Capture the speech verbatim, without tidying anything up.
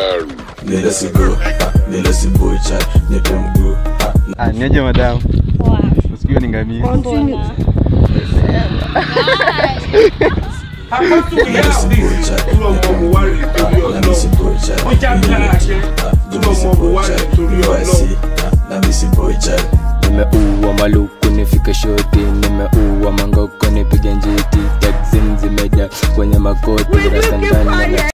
Nile sigo, nile siboy chat, nipe mguu. Ah, niaje madam? Poa. Usikio ni ngamia. Continue. Nimeua maluku nifike shoti, nimeua mangoko nipige njiti, taxi zimejaa kwenye makoti rasta ndani.